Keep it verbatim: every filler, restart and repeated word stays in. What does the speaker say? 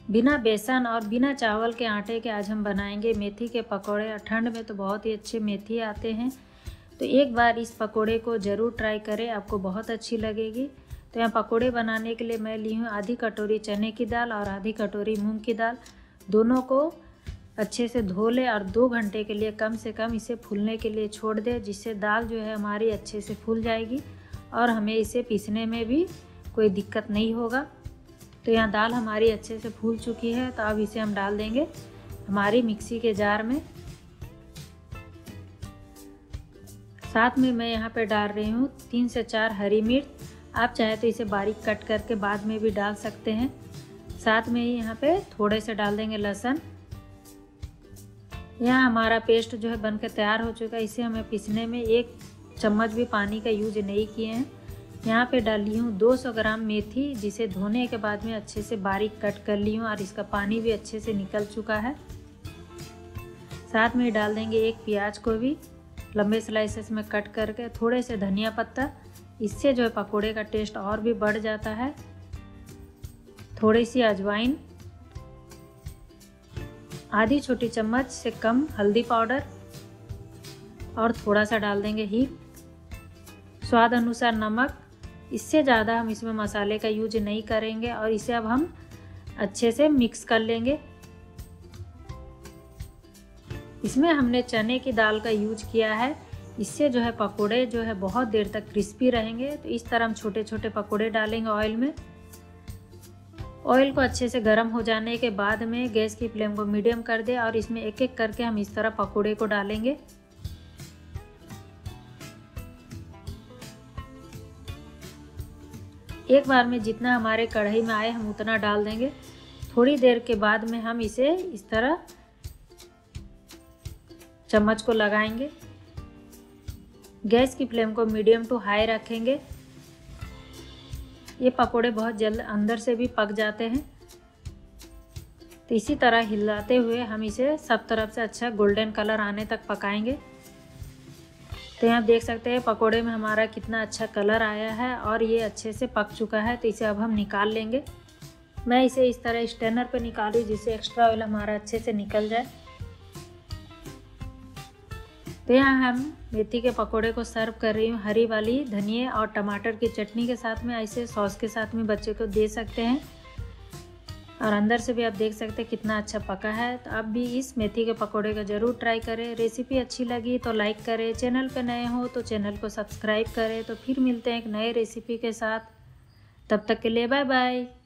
बिना बेसन और बिना चावल के आटे के आज हम बनाएंगे मेथी के पकोड़े। ठंड में तो बहुत ही अच्छे मेथी आते हैं, तो एक बार इस पकोड़े को ज़रूर ट्राई करें, आपको बहुत अच्छी लगेगी। तो यहाँ पकोड़े बनाने के लिए मैं ली हूँ आधी कटोरी चने की दाल और आधी कटोरी मूंग की दाल। दोनों को अच्छे से धो लें और दो घंटे के लिए कम से कम इसे फूलने के लिए छोड़ दें, जिससे दाल जो है हमारी अच्छे से फूल जाएगी और हमें इसे पीसने में भी कोई दिक्कत नहीं होगा। तो यहाँ दाल हमारी अच्छे से फूल चुकी है, तो अब इसे हम डाल देंगे हमारी मिक्सी के जार में। साथ में मैं यहाँ पे डाल रही हूँ तीन से चार हरी मिर्च। आप चाहे तो इसे बारीक कट करके बाद में भी डाल सकते हैं। साथ में ही यहाँ पे थोड़े से डाल देंगे लहसुन। यहाँ हमारा पेस्ट जो है बनकर तैयार हो चुका है। इसे हमें पीसने में एक चम्मच भी पानी का यूज नहीं किए हैं। यहाँ पे डाली हूँ दो सौ ग्राम मेथी, जिसे धोने के बाद में अच्छे से बारीक कट कर ली हूँ और इसका पानी भी अच्छे से निकल चुका है। साथ में डाल देंगे एक प्याज को भी लंबे स्लाइसेस में कट करके, थोड़े से धनिया पत्ता, इससे जो है पकोड़े का टेस्ट और भी बढ़ जाता है। थोड़ी सी अजवाइन, आधी छोटी चम्मच से कम हल्दी पाउडर और थोड़ा सा डाल देंगे हींग, स्वाद अनुसार नमक। इससे ज़्यादा हम इसमें मसाले का यूज नहीं करेंगे और इसे अब हम अच्छे से मिक्स कर लेंगे। इसमें हमने चने की दाल का यूज किया है, इससे जो है पकोड़े जो है बहुत देर तक क्रिस्पी रहेंगे। तो इस तरह हम छोटे छोटे पकोड़े डालेंगे ऑयल में। ऑयल को अच्छे से गर्म हो जाने के बाद में गैस की फ्लेम को मीडियम कर दें और इसमें एक एक करके हम इस तरह पकोड़े को डालेंगे। एक बार में जितना हमारे कढ़ाई में आए हम उतना डाल देंगे। थोड़ी देर के बाद में हम इसे इस तरह चम्मच को लगाएंगे। गैस की फ्लेम को मीडियम टू हाई रखेंगे। ये पकोड़े बहुत जल्द अंदर से भी पक जाते हैं, तो इसी तरह हिलाते हुए हम इसे सब तरफ से अच्छा गोल्डन कलर आने तक पकाएंगे। तो यहाँ देख सकते हैं पकोड़े में हमारा कितना अच्छा कलर आया है और ये अच्छे से पक चुका है। तो इसे अब हम निकाल लेंगे। मैं इसे इस तरह स्ट्रेनर पे निकाली, जिससे एक्स्ट्रा ऑयल हमारा अच्छे से निकल जाए। तो यहाँ हम मेथी के पकोड़े को सर्व कर रही हूँ हरी वाली धनिया और टमाटर की चटनी के साथ में। ऐसे सॉस के साथ में बच्चे को दे सकते हैं और अंदर से भी आप देख सकते हैं कितना अच्छा पका है। तो आप भी इस मेथी के पकोड़े का ज़रूर ट्राई करें। रेसिपी अच्छी लगी तो लाइक करें, चैनल पे नए हो तो चैनल को सब्सक्राइब करें। तो फिर मिलते हैं एक नए रेसिपी के साथ, तब तक के लिए बाय बाय।